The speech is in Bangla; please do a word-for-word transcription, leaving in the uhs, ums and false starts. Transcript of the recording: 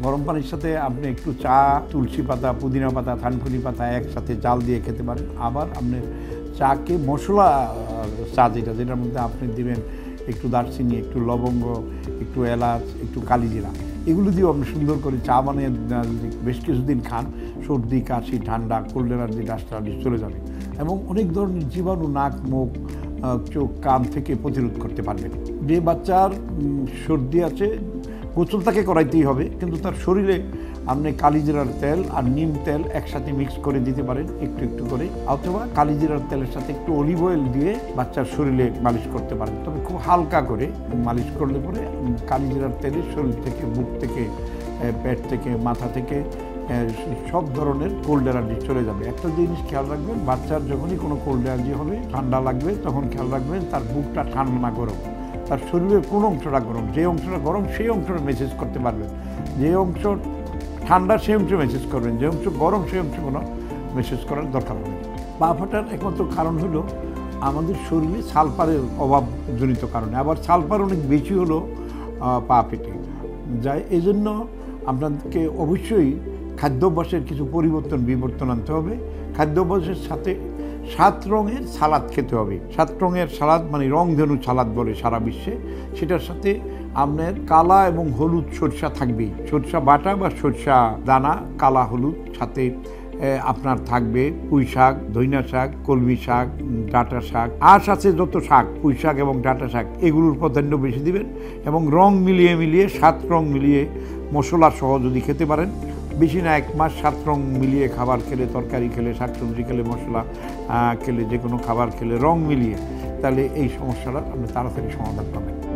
গরম পানির সাথে আপনি একটু চা, তুলসী পাতা, পুদিনা পাতা, থানকুনি পাতা একসাথে জাল দিয়ে খেতে পারেন। আবার আপনি চাকে মশলা চা যেটা যেটার মধ্যে আপনি দিবেন একটু দারচিনি, একটু লবঙ্গ, একটু এলাচ, একটু কালিজিরা, এগুলো দিয়েও আপনি সুন্দর করে চা বানিয়ে বেশ কিছুদিন খান, সর্দি, কাশি, ঠান্ডা, কোল্ড এনার্জি, ডাস্ট অ্যালার্জি চলে যাবে এবং অনেক ধরনের জীবাণু নাক, মুখ, চোখ, কান থেকে প্রতিরোধ করতে পারবেন। যে বাচ্চার সর্দি আছে গোসল তাকে করাইতেই হবে, কিন্তু তার শরীরে আপনি কালিজিরার তেল আর নিম তেল একসাথে মিক্স করে দিতে পারেন একটু একটু করে, অথবা কালিজিরার তেলের সাথে একটু অলিভ অয়েল দিয়ে বাচ্চার শরীরে মালিশ করতে পারেন। তবে খুব হালকা করে মালিশ করলে পরে কালিজিরার তেলে শরীর থেকে, বুক থেকে, পেট থেকে, মাথা থেকে সব ধরনের কোল্ড এনার্জি চলে যাবে। একটা জিনিস খেয়াল রাখবেন, বাচ্চার যখনই কোনো কোল্ড এনার্জি হবে, ঠান্ডা লাগবে, তখন খেয়াল রাখবেন তার বুকটা ঠান্ডা না গরম, তার শরীরের কোন অংশটা গরম। যে অংশটা গরম সেই অংশটা মেসেজ করতে পারবেন, যে অংশ ঠান্ডা সেই অংশ মেসেজ করবেন, যে অংশ গরম সেই অংশ কোনো মেসেজ করার দরকার হবে। পা ফাটার একমাত্র কারণ হলো আমাদের শরীরে সালফারের অভাবজনিত কারণে, আবার সালফার অনেক বেশি হলো পা পেটে যায়। এই জন্য আপনাদেরকে অবশ্যই খাদ্যাভ্যাসের কিছু পরিবর্তন বিবর্তন আনতে হবে। খাদ্যাভ্যাসের সাথে সাত রঙের সালাদ খেতে হবে। সাত রঙের সালাদ মানে রংধনু সালাদ বলে সারা বিশ্বে, সেটার সাথে আপনার কালা এবং হলুদ সরষা থাকবেই, সরষা বাটা বা সরষা দানা, কালা হলুদ, সাথে আপনার থাকবে পুঁই শাক, ধইনা শাক, কলমি শাক, ডাঁটা শাক, আঁশ আছে যত শাক, পুঁই শাক এবং ডাঁটা শাক, এগুলোর প্রাধান্য বেশি দিবেন এবং রং মিলিয়ে মিলিয়ে সাত রং মিলিয়ে মশলা সহ যদি খেতে পারেন, বেশি না এক মাস সাত রং মিলিয়ে খাবার খেলে, তরকারি খেলে, শাকসবজি খেলে, মশলা খেলে, যে কোনো খাবার খেলে রং মিলিয়ে, তাহলে এই সমস্যাটা আপনি তাড়াতাড়ি সমাধান পাবেন।